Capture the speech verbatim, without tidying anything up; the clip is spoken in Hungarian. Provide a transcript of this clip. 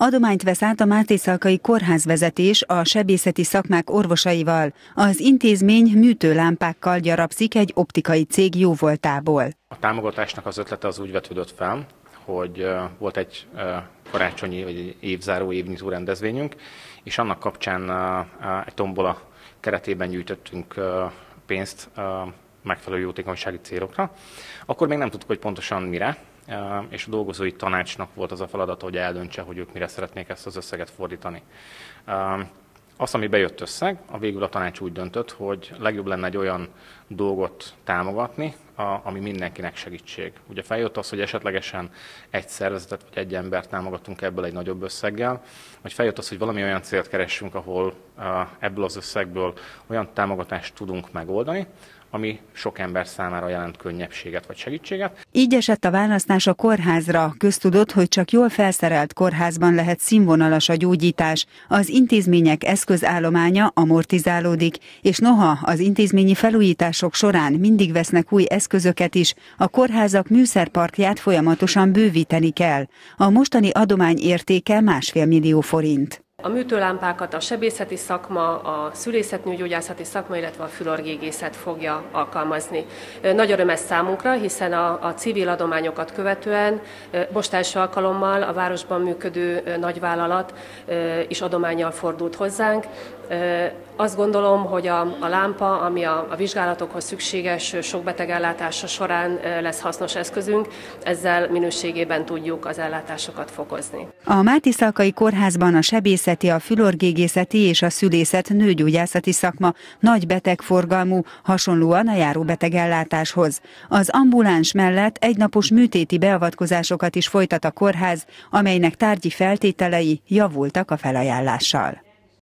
Adományt vesz át a Mátészalkai kórházvezetés a sebészeti szakmák orvosaival. Az intézmény műtőlámpákkal gyarapszik egy optikai cég jóvoltából. A támogatásnak az ötlete az úgy vetődött fel, hogy volt egy karácsonyi vagy egy évzáró évnyitó rendezvényünk, és annak kapcsán egy tombola keretében gyűjtöttünk pénzt megfelelő jótékonysági célokra. Akkor még nem tudtuk, hogy pontosan mire, és a dolgozói tanácsnak volt az a feladata, hogy eldöntse, hogy ők mire szeretnék ezt az összeget fordítani. Azt, ami bejött összeg, a végül a tanács úgy döntött, hogy legjobb lenne egy olyan dolgot támogatni, ami mindenkinek segítség. Ugye feljött az, hogy esetlegesen egy szervezetet vagy egy embert támogatunk ebből egy nagyobb összeggel, vagy feljött az, hogy valami olyan célt keressünk, ahol ebből az összegből olyan támogatást tudunk megoldani, ami sok ember számára jelent könnyebbséget vagy segítséget. Így esett a választás a kórházra. Köztudott, hogy csak jól felszerelt kórházban lehet színvonalas a gyógyítás. Az intézmények eszközállománya amortizálódik, és noha az intézményi felújítások során mindig vesznek új eszközöket is, a kórházak műszerparkját folyamatosan bővíteni kell. A mostani adomány értéke másfél millió forint. A műtőlámpákat a sebészeti szakma, a szülészetnőgyógyászati szakma, illetve a fülorgégészet fogja alkalmazni. Nagy öröm ez számunkra, hiszen a, a civil adományokat követően most első alkalommal a városban működő nagyvállalat is adománnyal fordult hozzánk. Azt gondolom, hogy a, a lámpa, ami a, a vizsgálatokhoz szükséges sok beteg ellátása során lesz hasznos eszközünk, ezzel minőségében tudjuk az ellátásokat fokozni. A Mátészalkai kórházban a sebészeti, a fülorgégészeti és a szülészet nőgyógyászati szakma nagy betegforgalmú, hasonlóan a járóbetegellátáshoz. Az ambuláns mellett egynapos műtéti beavatkozásokat is folytat a kórház, amelynek tárgyi feltételei javultak a felajánlással.